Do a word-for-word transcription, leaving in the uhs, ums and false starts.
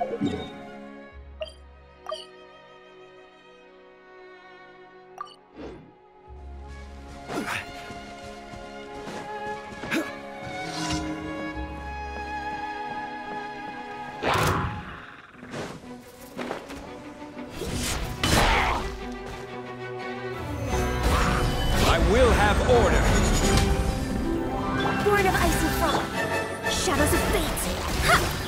We'll have order. Born of icy frost, shadows of fate. Ha!